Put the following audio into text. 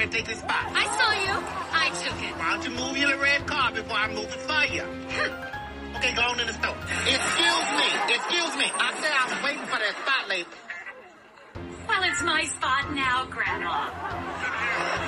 ahead and take this spot. I saw you. I took it. Why don't you move your red car before I move it for you? Okay, go on in the store. Excuse me. I said I was waiting for that spot, lady. Well, it's my spot now, Grandma.